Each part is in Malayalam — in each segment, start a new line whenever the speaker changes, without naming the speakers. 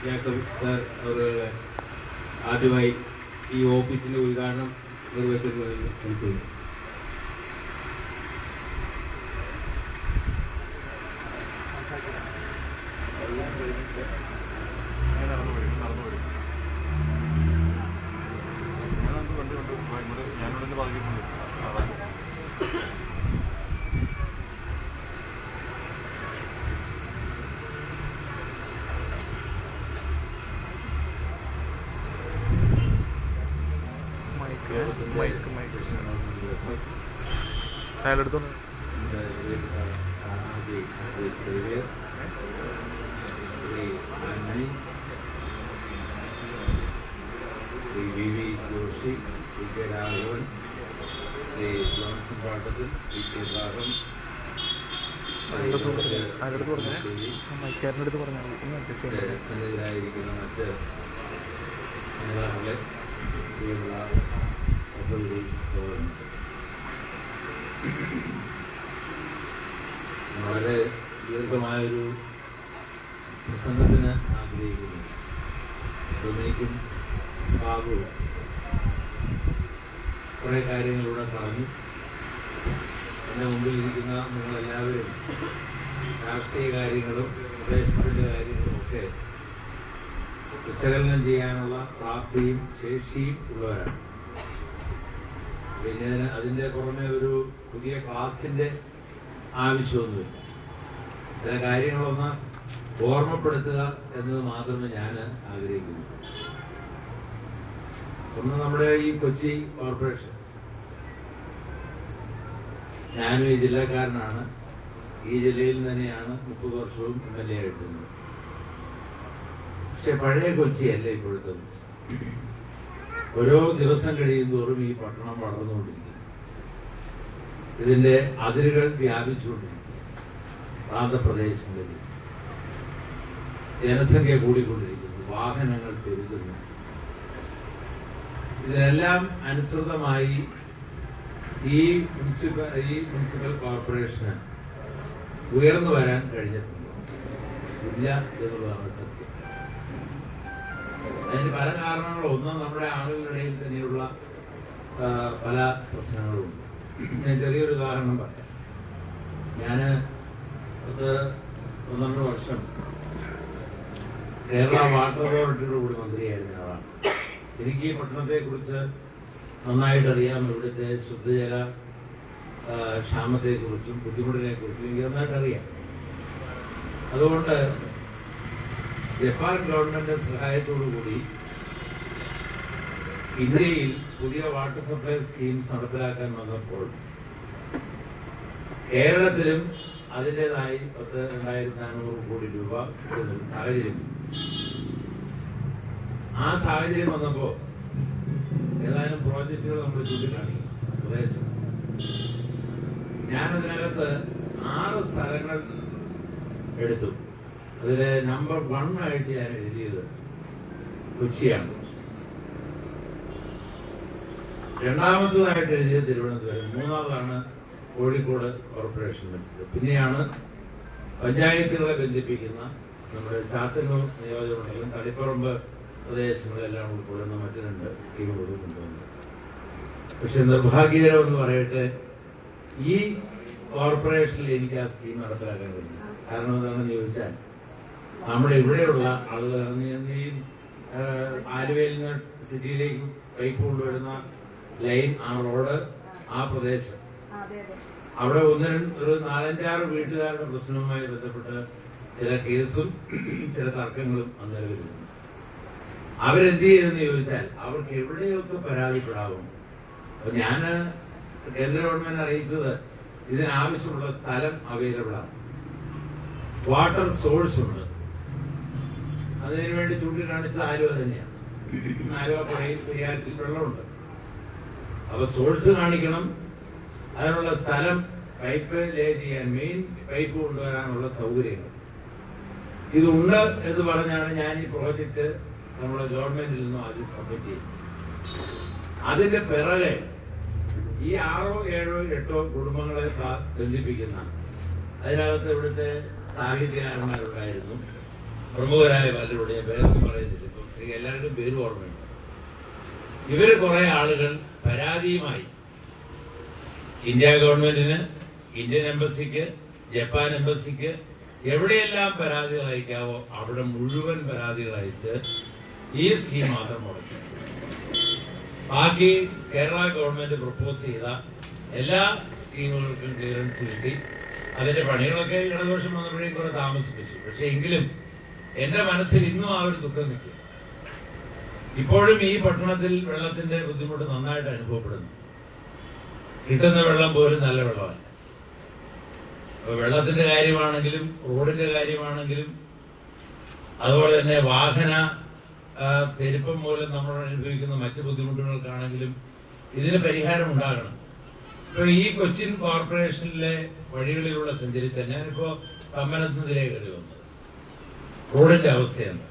സർ അവരുടെ ആദ്യമായി ഈ ഓഫീസിന്റെ ഉദ്ഘാടനം നിർവഹിക്കുന്നു. A.V Xavier, A.V Xavier, വളരെ ദീർഘമായൊരു പ്രസംഗത്തിന് ആഗ്രഹിക്കുന്നു. ഡൊമിനിക്കും ബാബു കുറേ കാര്യങ്ങളിലൂടെ പറഞ്ഞു. എൻ്റെ മുമ്പിൽ ഇരിക്കുന്ന നിങ്ങളെല്ലാവരും രാഷ്ട്രീയ കാര്യങ്ങളും പ്രദേശത്തിൻ്റെ കാര്യങ്ങളും ഒക്കെ വിശകലനം ചെയ്യാനുള്ള പ്രാപ്തിയും ശേഷിയും ഉള്ളവരാണ്. പിന്നെ അതിൻ്റെ പുറമെ ഒരു പുതിയ ക്ലാസിൻ്റെ ആവശ്യമൊന്നുമില്ല. ചില കാര്യങ്ങളൊന്ന് ഓർമ്മപ്പെടുത്തുക എന്നത് മാത്രമേ ഞാൻ ആഗ്രഹിക്കുന്നു. ഒന്ന്, നമ്മുടെ ഈ കൊച്ചി കോർപ്പറേഷൻ, ഞാനും ഈ ജില്ലക്കാരനാണ്. ഈ ജില്ലയിൽ തന്നെയാണ് 30 വർഷവും MLA ആയിട്ടുള്ളത്. പക്ഷെ പഴയ കൊച്ചിയല്ല ഇപ്പോഴത്തെ. ഓരോ ദിവസം കഴിയുന്തോറും ഈ പട്ടണം വളർന്നുകൊണ്ടിരിക്കുന്നു. ഇതിന്റെ അതിരുകൾ വ്യാപിച്ചുകൊണ്ടിരിക്കുക. പ്രാന്തപ്രദേശങ്ങളിൽ ജനസംഖ്യ കൂടിക്കൊണ്ടിരിക്കുന്നു, വാഹനങ്ങൾ പെരുകുന്നു. ഇതിനെല്ലാം അനുസൃതമായി ഈ മുനിസിപ്പൽ കോർപ്പറേഷന് ഉയർന്നു വരാൻ കഴിഞ്ഞിട്ടുണ്ട് ഇല്ല എന്നുള്ളതാണ് സത്യം. അതിന് പല കാരണങ്ങളും. ഒന്ന്, നമ്മുടെ ആളുകളുടെയിൽ തന്നെയുള്ള പല പ്രശ്നങ്ങളുമുണ്ട്. ഞാൻ ചെറിയൊരു ഉദാഹരണം പറയാം. ഞാൻ 12 വർഷം കേരള വാട്ടർ അതോറിറ്റിയുടെ കൂടി മന്ത്രിയായിരുന്ന ആളാണ്. എനിക്ക് ഈ പട്ടണത്തെ കുറിച്ച് നന്നായിട്ട് അറിയാം. ഇവിടുത്തെ ശുദ്ധജല ക്ഷാമത്തെക്കുറിച്ചും ബുദ്ധിമുട്ടിനെ കുറിച്ചും എനിക്ക് നന്നായിട്ട് അറിയാം. അതുകൊണ്ട് ജപ്പാൻ ഗവൺമെന്റ് സഹായത്തോടുകൂടി ഇന്ത്യയിൽ പുതിയ വാട്ടർ സപ്ലൈ സ്കീംസ് നടപ്പിലാക്കാൻ വന്നപ്പോൾ കേരളത്തിലും അതിൻ്റെതായി 10,400 കോടി രൂപ കിട്ടുന്നൊരു സാഹചര്യം. ആ സാഹചര്യം വന്നപ്പോ ഏതാനും പ്രോജക്റ്റുകൾ നമ്മൾ ചൂണ്ടിക്കാണിക്കും പ്രദേശം. ഞാനതിനകത്ത് 6 സ്ഥലങ്ങൾ എടുത്തു. അതിലെ നമ്പർ 1 ആയിട്ട് ഞാൻ എഴുതിയത് കൊച്ചിയാണ്. രണ്ടാമത്തതായിട്ട് എഴുതിയത് തിരുവനന്തപുരം. മൂന്നാമതാണ് കോഴിക്കോട് കോർപ്പറേഷൻ വെച്ചത്. പിന്നെയാണ് പഞ്ചായത്തുകളെ ബന്ധിപ്പിക്കുന്ന നമ്മുടെ ചാത്തന്നൂർ നിയോജകമണ്ഡലം, തളിപ്പറമ്പ് പ്രദേശങ്ങളെല്ലാം ഉൾപ്പെടുന്ന മറ്റ് 2 സ്കീമുകൾ കൊണ്ടുവന്നത്. പക്ഷെ നിർഭാഗ്യകരമെന്ന് പറയട്ടെ, ഈ കോർപ്പറേഷനിൽ എനിക്ക് ആ സ്കീം നടപ്പിലാക്കാൻ കഴിഞ്ഞു. കാരണം എന്താണെന്ന് ചോദിച്ചാൽ, നമ്മുടെ ഇവിടെയുള്ള ആളുകൾ ആലുവയിൽ നിന്ന് സിറ്റിയിലേക്ക് പൈപ്പ് കൊണ്ടുവരുന്ന ലൈൻ, ആ റോഡ്, ആ പ്രദേശം, അവിടെ ഒരു 4-5 വീട്ടുകാരുടെ പ്രശ്നവുമായി ബന്ധപ്പെട്ട് ചില കേസും ചില തർക്കങ്ങളും അന്നേരം. അവരെന്ത് ചെയ്തെന്ന് ചോദിച്ചാൽ, അവർക്ക് എവിടെയൊക്കെ പരാതിപ്പെടാവും. അപ്പൊ ഞാന് കേന്ദ്ര ഗവൺമെന്റ് അറിയിച്ചത് ഇതിനാവശ്യമുള്ള സ്ഥലം അവൈലബിൾ ആണ്, വാട്ടർ സോഴ്സ് ഉണ്ട്. അതിനുവേണ്ടി ചൂണ്ടിക്കാണിച്ച ആലുവ തന്നെയാണ്. ആലുവ പുഴയിൽ പെരിയാറ്റിൽ വെള്ളമുണ്ട്. അപ്പൊ സോഴ്സ് കാണിക്കണം, അതിനുള്ള സ്ഥലം, പൈപ്പ് ലേ ചെയ്യാൻ, മെയിൻ പൈപ്പ് കൊണ്ടുവരാനുള്ള സൗകര്യങ്ങൾ ഇതുണ്ട് എന്ന് പറഞ്ഞാണ് ഞാൻ ഈ പ്രോജക്ട് നമ്മുടെ ഗവൺമെന്റിൽ നിന്നും ആദ്യം സബ്മിറ്റ് ചെയ്തു. അതിന്റെ പിറകെ ഈ 6, 7, 8 കുടുംബങ്ങളെ ബന്ധിപ്പിക്കുന്ന, അതിനകത്ത് ഇവിടുത്തെ സാഹിത്യകാരന്മാരുണ്ടായിരുന്നു, പ്രമുഖരായ പലരുടെ പേരൊന്നും പറയുന്നില്ല. ഇപ്പം എനിക്ക് എല്ലാവരുടെയും പേര് ഓർമ്മയുണ്ട്. ഇവര് കുറെ ആളുകൾ പരാതിയുമായി ഇന്ത്യ ഗവൺമെന്റിന്, ഇന്ത്യൻ എംബസിക്ക്, ജപ്പാൻ എംബസിക്ക് എവിടെയെല്ലാം പരാതികൾ അയക്കാവോ അവിടെ മുഴുവൻ പരാതികൾ അയച്ച് ഈ സ്കീം മാത്രം മുടക്കി. ബാക്കി കേരള ഗവൺമെന്റ് പ്രപ്പോസ് ചെയ്ത എല്ലാ സ്കീമുകൾക്കും ക്ലിയറൻസ് കിട്ടി. അതിന്റെ പണികളൊക്കെ ഇടതുപക്ഷം വന്നപ്പോഴേക്കും കുറെ താമസിപ്പിച്ചു. പക്ഷെ എങ്കിലും എന്റെ മനസ്സിൽ ഇന്നും ആ ഒരു ദുഃഖം നിൽക്കും. ഇപ്പോഴും ഈ പട്ടണത്തിൽ വെള്ളത്തിന്റെ ബുദ്ധിമുട്ട് നന്നായിട്ട് അനുഭവപ്പെടുന്നു. കിട്ടുന്ന വെള്ളം പോലും നല്ല വെള്ളമല്ല. അപ്പൊ വെള്ളത്തിന്റെ കാര്യമാണെങ്കിലും റോഡിന്റെ കാര്യമാണെങ്കിലും അതുപോലെ തന്നെ വാഹന പെരുപ്പം മൂലം നമ്മൾ അനുഭവിക്കുന്ന മറ്റ് ബുദ്ധിമുട്ടുകൾക്കാണെങ്കിലും ഇതിന് പരിഹാരം ഉണ്ടാകണം. ഇപ്പൊ ഈ കൊച്ചിൻ കോർപ്പറേഷനിലെ വഴികളിലൂടെ സഞ്ചരിച്ചാൽ ഞാനിപ്പോ കമ്മനത്തിനെതിരെ കയറി വന്നത് റോഡിന്റെ അവസ്ഥയാണ്.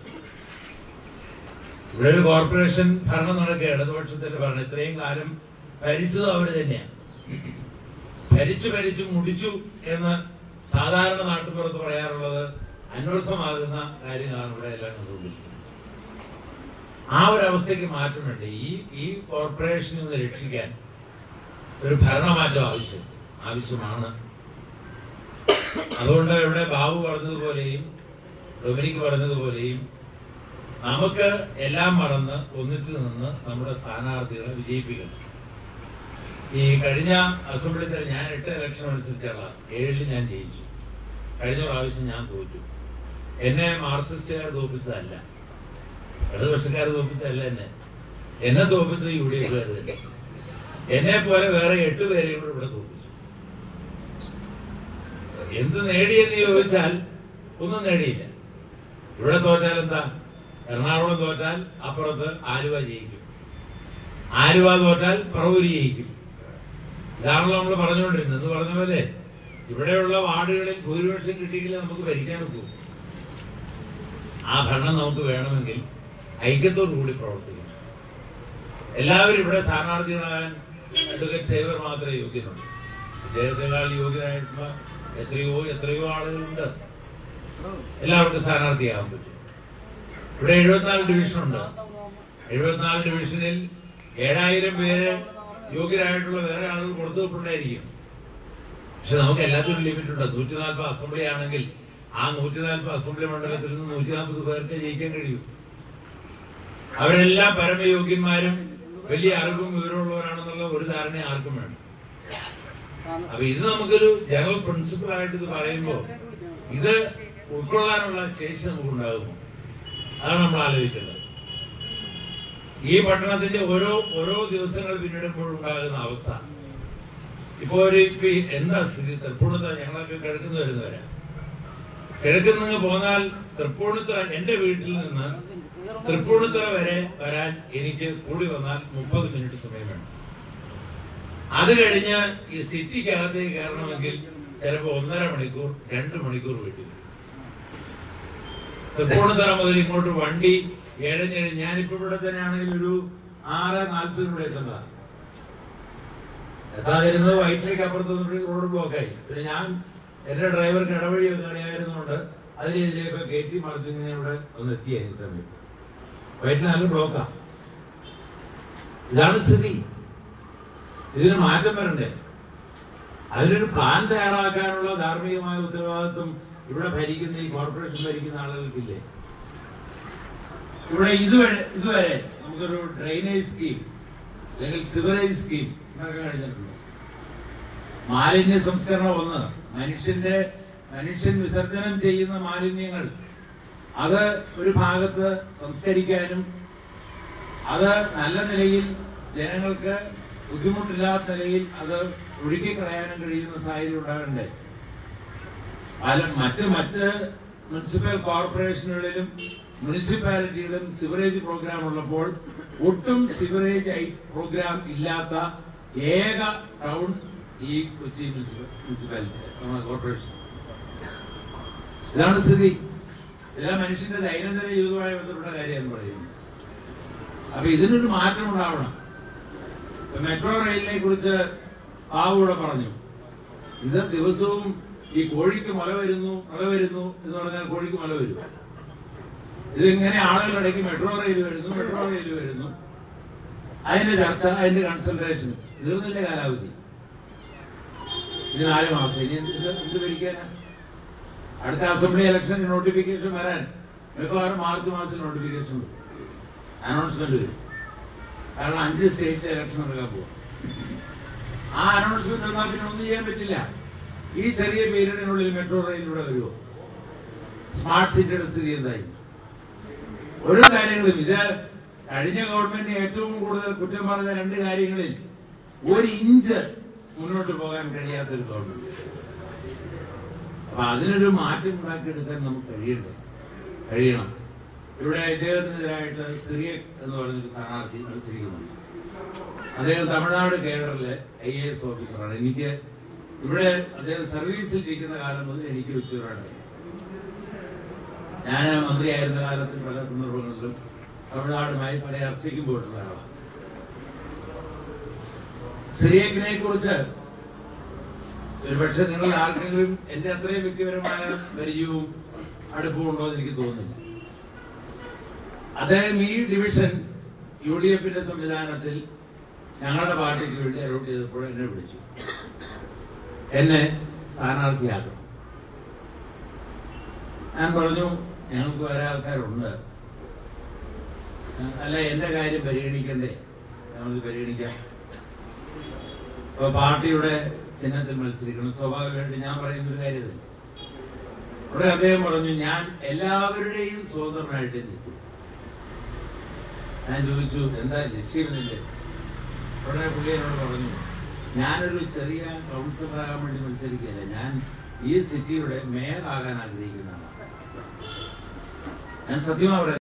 ഇവിടെ ഒരു കോർപ്പറേഷൻ ഭരണം നടക്കുക, ഇടതുപക്ഷത്തിന്റെ ഭരണം. ഇത്രയും കാലം ഭരിച്ചതും അവര് തന്നെയാണ്. ഭരിച്ചു മുടിച്ചു എന്ന് സാധാരണ നാട്ടുപുറത്ത് പറയാറുള്ളത് അനർത്ഥമാകുന്ന കാര്യങ്ങളാണ് ഇവിടെ എല്ലാം കണ്ടുകൊണ്ടിരിക്കുന്നത്. ആ ഒരു അവസ്ഥയ്ക്ക് മാറ്റം വേണ്ട. ഈ കോർപ്പറേഷനിൽ നിന്ന് രക്ഷിക്കാൻ ഒരു ഭരണമാറ്റം ആവശ്യമാണ്. അതുകൊണ്ട് ഇവിടെ ബാബു പറഞ്ഞതുപോലെയും ഡൊമിനിക് പറഞ്ഞതുപോലെയും നമുക്ക് എല്ലാം മറന്ന് ഒന്നിച്ചു നിന്ന് നമ്മുടെ സ്ഥാനാർത്ഥികളെ വിജയിപ്പിക്കണം. ഈ കഴിഞ്ഞ അസംബ്ലി ഞാൻ 8 ഇലക്ഷൻ മത്സരിച്ചുള്ള 7 ഞാൻ ജയിച്ചു. കഴിഞ്ഞ പ്രാവശ്യം ഞാൻ തോറ്റു. എന്നെ മാർക്സിസ്റ്റുകാർ തോപ്പിച്ചതല്ല, ഇടതുപക്ഷക്കാർ തോപ്പിച്ചതല്ല. എന്നെ തോപ്പിച്ചത് UDF തന്നെ. എന്നെ പോലെ വേറെ 8 പേരെയും കൂടെ ഇവിടെ തോപ്പിച്ചു. എന്ത് നേടിയെന്ന് ചോദിച്ചാൽ ഒന്നും നേടിയില്ല. ഇവിടെ തോറ്റാൽ എന്താ? എറണാകുളം തോറ്റാൽ അപ്പുറത്ത് ആലുവ ജയിക്കും, ആലുവ തോറ്റാൽ പറവൂര് ജയിക്കും. ഇതാണല്ലോ നമ്മൾ പറഞ്ഞുകൊണ്ടിരുന്നത്. എന്ന് പറഞ്ഞ പോലെ ഇവിടെയുള്ള വാർഡുകളിൽ ഭൂരിപക്ഷം കിട്ടിയെങ്കിൽ നമുക്ക് ഭരിക്കാൻ പറ്റൂ. ആ ഭരണം നമുക്ക് വേണമെങ്കിൽ ഐക്യത്തോടു കൂടി പ്രവർത്തിക്കണം. എല്ലാവരും ഇവിടെ സ്ഥാനാർത്ഥികളാകാൻ A.V Xavier മാത്രമേ യോഗ്യനുള്ളൂ. ഇദ്ദേഹത്തെക്കാൾ യോഗ്യനായിട്ടുള്ള എത്രയോ ആളുകളുണ്ട്. എല്ലാവർക്കും സ്ഥാനാർത്ഥിയാകാൻ പറ്റും. ഇവിടെ 74 ഡിവിഷനുണ്ട്. 74 ഡിവിഷനിൽ 7000 പേര് യോഗ്യരായിട്ടുള്ള വേറെ ആളുകൾ കൊടുത്തുവിട്ടുണ്ടായിരിക്കും. പക്ഷെ നമുക്ക് എല്ലാത്തിനും ലിമിറ്റ് ഉണ്ട്. 140 അസംബ്ലി ആണെങ്കിൽ ആ 140 അസംബ്ലി മണ്ഡലത്തിൽ നിന്ന് 140 പേർക്ക് ജയിക്കാൻ കഴിയും. അവരെല്ലാം പരമയോഗ്യന്മാരും വലിയ അറിവും വിവരമുള്ളവരാണെന്നുള്ള ഒരു ധാരണ ആർക്കും വേണം. അപ്പൊ ഇത് നമുക്കൊരു ജനറൽ പ്രിൻസിപ്പിൾ ആയിട്ട് ഇത് പറയുമ്പോൾ ഇത് ഉൾക്കൊള്ളാനുള്ള ശേഷി നമുക്കുണ്ടാകുമോ? അതാണ് നമ്മൾ ആലോചിക്കേണ്ടത്. ഈ പട്ടണത്തിന്റെ ഓരോ ദിവസങ്ങൾ പിന്നിടുമ്പോഴുണ്ടാകുന്ന അവസ്ഥ ഇപ്പോ എന്താ സ്ഥിതി? തൃപ്പൂണിത്തുറ ഞങ്ങളൊക്കെ കിഴക്കുന്ന് വരുന്നവരാ. കിഴക്കുന്ന് പോന്നാൽ തൃപ്പൂണിത്തുറ, എന്റെ വീട്ടിൽ നിന്ന് തൃപ്പൂണിത്തുറ വരെ വരാൻ എനിക്ക് കൂടി വന്നാൽ 30 മിനിറ്റ് സമയം വേണം. അത് കഴിഞ്ഞ് ഈ സിറ്റിക്കകത്തേക്ക് കയറണമെങ്കിൽ ചിലപ്പോ 1.5 മണിക്കൂർ 2 മണിക്കൂർ വീട്ടിൽ. തൃപ്പൂണിത്തുറ മുതൽ ഇങ്ങോട്ട് വണ്ടി ഏഴഞ്ഞേഴ്. ഞാനിപ്പോ ഇവിടെ തന്നെ ആണെങ്കിൽ ഒരു 6:40 ഇവിടെ എത്തുന്നതാണ്. എത്താതിരുന്നത് വൈറ്റിലേക്ക് അപ്പുറത്ത് റോഡ് ബ്ലോക്കായി. പിന്നെ ഞാൻ എന്റെ ഡ്രൈവർക്ക് ഇടവഴി ഒന്ന് അറിയായിരുന്നുകൊണ്ട് അതിലേക്ക് കയറ്റി മറിച്ചിങ്ങനെ ഇവിടെ ഒന്ന് എത്തിയായി. ഈ സമയത്ത് വൈറ്റിൽ നല്ല ബ്ലോക്കാ. ഇതാണ് സ്ഥിതി. ഇതിന് മാറ്റം വരണ്ടേ? അതിനൊരു പ്ലാൻ തയ്യാറാക്കാനുള്ള ധാർമ്മികമായ ഉത്തരവാദിത്വം ഇവിടെ ഭരിക്കുന്ന ഈ കോർപ്പറേഷൻ ഭരിക്കുന്ന ആളുകൾക്കില്ലേ? ഇവിടെ ഇതുവരെ നമുക്കൊരു ഡ്രെയിനേജ് സ്കീം അല്ലെങ്കിൽ സിവറേജ് സ്കീം ഉണ്ടാക്കാൻ കഴിഞ്ഞിട്ടുണ്ട്. മാലിന്യ സംസ്കരണം ഒന്ന്, മനുഷ്യൻ വിസർജനം ചെയ്യുന്ന മാലിന്യങ്ങൾ അത് ഒരു ഭാഗത്ത് സംസ്കരിക്കാനും അത് നല്ല നിലയിൽ ജനങ്ങൾക്ക് ബുദ്ധിമുട്ടില്ലാത്ത നിലയിൽ അത് ഒഴുക്കിക്കളയാനും കഴിയുന്ന സാഹചര്യം ഉണ്ടാകണ്ടേ? മറ്റ് മുനിസിപ്പൽ കോർപ്പറേഷനുകളിലും മുനിസിപ്പാലിറ്റികളിലും സിവറേജ് പ്രോഗ്രാം ഉള്ളപ്പോൾ ഒട്ടും സിവറേജ് പ്രോഗ്രാം ഇല്ലാത്ത ഏക ടൗൺ ഈ കൊച്ചി മുനിസിപ്പാലിറ്റി കോർപ്പറേഷൻ. ഇതാണ് സ്ഥിതി. ഇതെല്ലാം മനുഷ്യന്റെ ദൈനംദിന ജീവിതവുമായി ബന്ധപ്പെട്ട കാര്യമെന്ന് പറയുന്നത്. അപ്പൊ ഇതിനൊരു മാറ്റം ഉണ്ടാവണം. മെട്രോ റെയിലിനെ കുറിച്ച് ബാബുവിടെ പറഞ്ഞു. ഇത് ദിവസവും ഈ കോഴിക്ക് മുല വരുന്നു എന്ന് പറഞ്ഞാൽ കോഴിക്ക് മുല വരും. ഇതിങ്ങനെ ആളുകളിടയ്ക്ക് മെട്രോ റെയിൽ വരുന്നു, അതിന്റെ ചർച്ച, അതിന്റെ കൺസൾട്ടേഷൻ തീർന്നില്ല കാലാവധി. ഇനി 4 മാസം, ഇനി എന്ത് ഭരിക്കാനാ? അടുത്ത അസംബ്ലി ഇലക്ഷന് നോട്ടിഫിക്കേഷൻ വരാൻ മിക്കവാറും മാർച്ച് മാസത്തിൽ നോട്ടിഫിക്കേഷൻ വരും, അനൗൺസ്മെന്റ് വരും. കാരണം 5 സ്റ്റേറ്റിലെ ഇലക്ഷൻ നടക്കാൻ പോകും. ആ അനൗൺസ്മെന്റ് വന്നാൽ പിന്നെ ഒന്നും ചെയ്യാൻ പറ്റില്ല. ഈ ചെറിയ പീരീഡിനുള്ളിൽ മെട്രോ റെയിലൂടെ വരുമോ? സ്മാർട്ട് സിറ്റിയുടെ സ്ഥിതി എന്തായി? ഓരോ കാര്യങ്ങളും ഇത് കഴിഞ്ഞ ഗവൺമെന്റ് ഏറ്റവും കൂടുതൽ കുറ്റം പറഞ്ഞ 2 കാര്യങ്ങളിൽ 1 ഇഞ്ച് മുന്നോട്ട് പോകാൻ കഴിയാത്തൊരു ഗവൺമെന്റ്. അപ്പൊ അതിനൊരു മാറ്റം ഉണ്ടാക്കിയെടുക്കാൻ നമുക്ക് കഴിയണം. ഇവിടെ ഇദ്ദേഹത്തിനെതിരായിട്ട് സിറിയക് എന്ന് പറഞ്ഞൊരു സ്ഥാനാർത്ഥി മത്സരിക്കുന്നുണ്ട്. അദ്ദേഹം തമിഴ്നാട് കേഡറിലെ IAS ഓഫീസറാണ്. എനിക്ക് ഇവിടെ അദ്ദേഹം സർവീസിൽ ഇരിക്കുന്ന കാലം മുതൽ എനിക്ക് വ്യക്തിപരമായിട്ട് ഞാൻ മന്ത്രിയായിരുന്ന കാലത്ത് പല സന്ദർഭങ്ങളിലും തമിഴ്നാടുമായി പല ചർച്ചയ്ക്കും പോയിട്ടുള്ള ആളാണ്. സിറിയക്കിനെ കുറിച്ച് ഒരുപക്ഷെ നിങ്ങൾ ആർക്കെങ്കിലും എന്റെ അത്രയും വ്യക്തിപരമായ പരിചയവും അടുപ്പവും ഉണ്ടോ എന്ന് എനിക്ക് തോന്നുന്നില്ല. അദ്ദേഹം ഈ ഡിവിഷൻ UDFന്റെ സംവിധാനത്തിൽ ഞങ്ങളുടെ പാർട്ടിക്ക് വേണ്ടി അലോട്ട് ചെയ്തപ്പോൾ എന്നെ വിളിച്ചു, എന്നെ സ്ഥാനാർത്ഥിയാക്കണം. ഞാൻ പറഞ്ഞു, ഞങ്ങൾക്ക് വേറെ ആൾക്കാരുണ്ട്, അല്ല എന്റെ കാര്യം പരിഗണിക്കണ്ടേ? ഞങ്ങൾക്ക് പരിഗണിക്കാം. അപ്പൊ പാർട്ടിയുടെ ചിഹ്നത്തിൽ മത്സരിക്കണം, സ്വാഭാവികമായിട്ട് ഞാൻ പറയുന്നൊരു കാര്യമില്ല. അവിടെ അദ്ദേഹം പറഞ്ഞു, ഞാൻ എല്ലാവരുടെയും സ്വതന്ത്രനായിട്ട് നിൽക്കും. ഞാൻ ചോദിച്ചു, എന്താ ലക്ഷ്യമില്ലേ? ഉടനെ പുള്ളി എന്നോട് പറഞ്ഞു, ഞാനൊരു ചെറിയ കൗൺസിലറാകാൻ വേണ്ടി മത്സരിക്കുകയല്ല, ഞാൻ ഈ സിറ്റിയുടെ മേയർ ആകാൻ ആഗ്രഹിക്കുന്നതാണ്. ഞാൻ സത്യമാ പറയുന്നത്.